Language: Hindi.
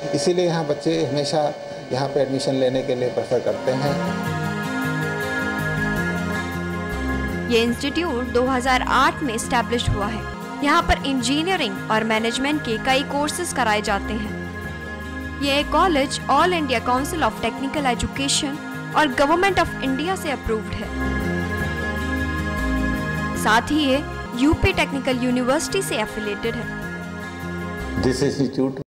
इसीलिए यहाँ बच्चे हमेशा यहाँ पे एडमिशन लेने के लिए प्रेफर करते हैं। ये इंस्टीट्यूट 2008 में एस्टैब्लिश हुआ है। यहाँ पर इंजीनियरिंग और मैनेजमेंट के कई कोर्सेज कराए जाते हैं। ये college all India council of technical education और गवर्नमेंट ऑफ इंडिया से अप्रूव्ड है। साथ ही ये यूपी टेक्निकल यूनिवर्सिटी से एफिलिएटेड है। This institute